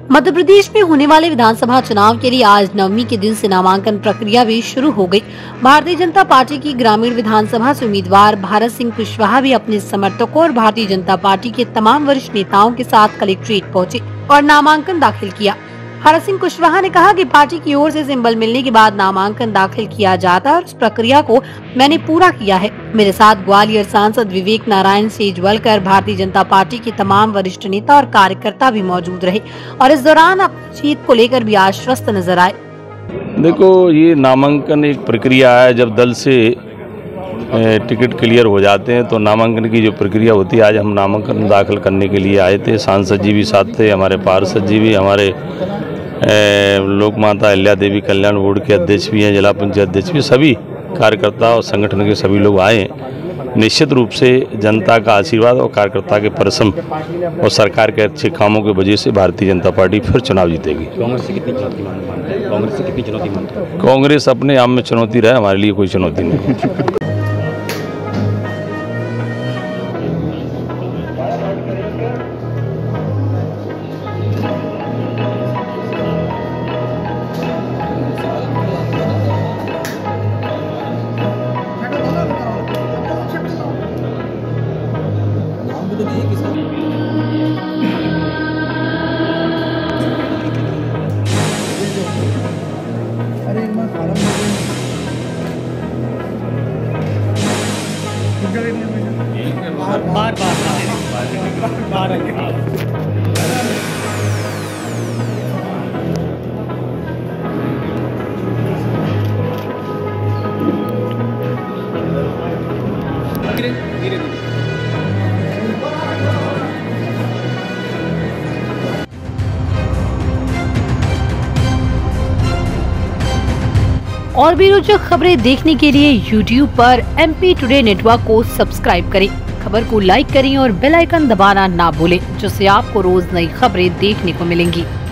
मध्य प्रदेश में होने वाले विधानसभा चुनाव के लिए आज नवमी के दिन से नामांकन प्रक्रिया भी शुरू हो गई। भारतीय जनता पार्टी की ग्रामीण विधानसभा से उम्मीदवार भारत सिंह कुशवाहा भी अपने समर्थकों और भारतीय जनता पार्टी के तमाम वरिष्ठ नेताओं के साथ कलेक्ट्रेट पहुंचे और नामांकन दाखिल किया। भारत सिंह कुशवाहा ने कहा कि पार्टी की ओर से सिंबल मिलने के बाद नामांकन दाखिल किया जाता है और इस प्रक्रिया को मैंने पूरा किया है। मेरे साथ ग्वालियर सांसद विवेक नारायण सेजवलकर, भारतीय जनता पार्टी के तमाम वरिष्ठ नेता और कार्यकर्ता भी मौजूद रहे और इस दौरान अपनी जीत को लेकर भी आश्वस्त नजर आए। देखो, ये नामांकन एक प्रक्रिया है। जब दल से टिकट क्लियर हो जाते हैं तो नामांकन की जो प्रक्रिया होती है, आज हम नामांकन दाखिल करने के लिए आए थे। सांसद जी भी साथ थे, हमारे पार्षद जी भी, हमारे लोक माता अहिल्या देवी कल्याण बोर्ड के अध्यक्ष भी हैं, जिला पंचायत अध्यक्ष भी, सभी कार्यकर्ता और संगठन के सभी लोग आए। निश्चित रूप से जनता का आशीर्वाद और कार्यकर्ता के परिश्रम और सरकार के अच्छे कामों की वजह से भारतीय जनता पार्टी फिर चुनाव जीतेगी। कांग्रेस से कितनी चुनौती मानते हैं? कांग्रेस अपने आप में चुनौती रहे, हमारे लिए कोई चुनौती नहीं। और भी रोचक खबरें देखने के लिए YouTube पर MP टुडे नेटवर्क को सब्सक्राइब करें, खबर को लाइक करें और बेल आइकन दबाना ना भूलें, जिससे आपको रोज नई खबरें देखने को मिलेंगी।